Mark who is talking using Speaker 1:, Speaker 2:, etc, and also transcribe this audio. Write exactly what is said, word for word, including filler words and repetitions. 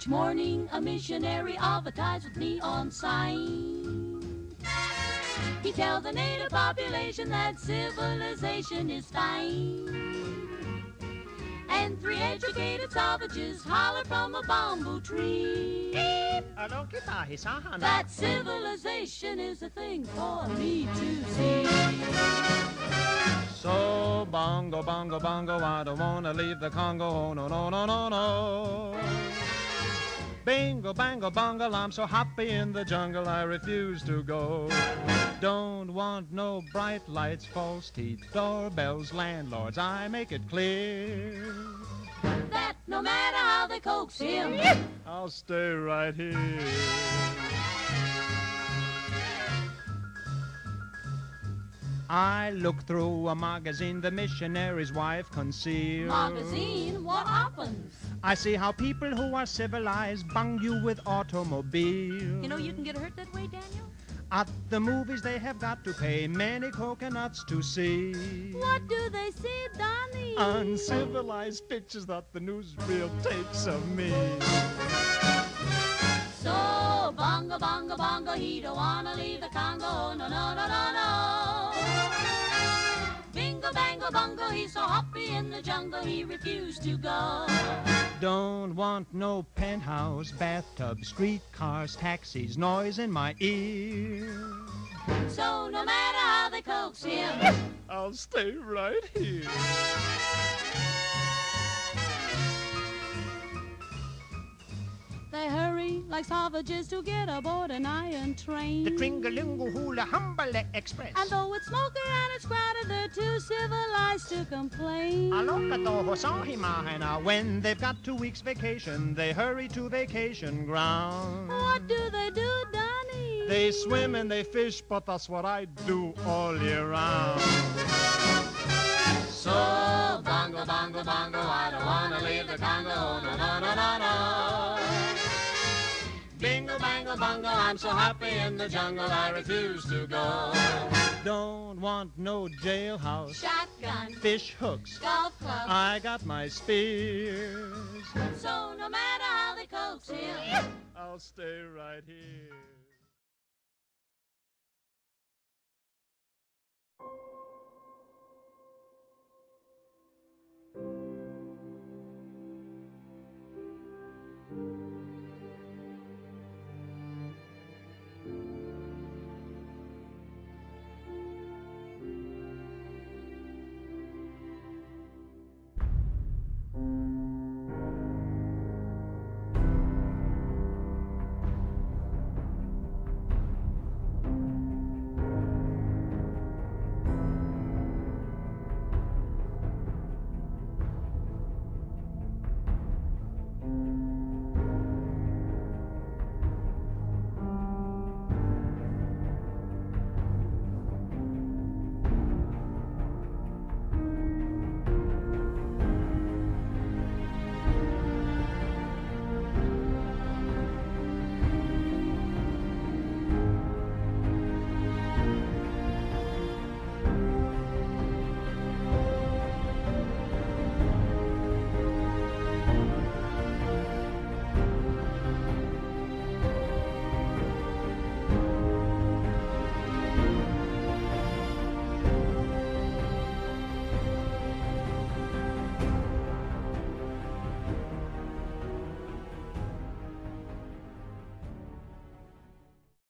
Speaker 1: Each morning a missionary advertised with neon sign. He tell the native population that civilization is fine. And three educated savages holler from a bamboo tree that civilization is a thing for me to see.
Speaker 2: So bongo, bongo, bongo, I don't wanna leave the Congo, oh, no, no, no, no, no. Bingo, bango, bongo, I'm so happy in the jungle I refuse to go. Don't want no bright lights, false teeth, doorbells, landlords, I make it clear
Speaker 1: that no matter how they coax him,
Speaker 2: I'll stay right here. I look through a magazine the missionary's wife concealed.
Speaker 1: Magazine? What happens?
Speaker 2: I see how people who are civilized bung you with automobiles.
Speaker 1: You know you can get hurt that way, Daniel?
Speaker 2: At the movies they have got to pay many coconuts to see.
Speaker 1: What do they see, Donnie?
Speaker 2: Uncivilized pictures that the newsreel takes of me.
Speaker 1: So, bongo, bongo, bongo, he don't wanna leave the Congo, no, no, no, no, no. Bingo, bango, bongo, he's so happy in the jungle, he refused to go.
Speaker 2: Don't want no penthouse, bathtub, streetcars, taxis, noise in my ear.
Speaker 1: So no matter how they coax him,
Speaker 2: I'll stay right here.
Speaker 1: They hurry like savages to get aboard an iron train.
Speaker 2: The Tringalingo Hula Humbale Express.
Speaker 1: And though it's smoky and it's crowded, they're too civilized to complain.
Speaker 2: When they've got two weeks vacation, they hurry to vacation ground.
Speaker 1: What do they do, Donnie?
Speaker 2: They swim and they fish, but that's what I do all year round.
Speaker 1: So, bongo, bongo, bongo, I don't wanna leave the Congo, no, no, no, no, no. Bingo, bango, bongo, I'm so happy in the jungle, I refuse to go.
Speaker 2: Don't want no jailhouse,
Speaker 1: Shotgun,
Speaker 2: fish hooks,
Speaker 1: golf club,
Speaker 2: I got my spears.
Speaker 1: So no matter how they coax him,
Speaker 2: I'll stay right here.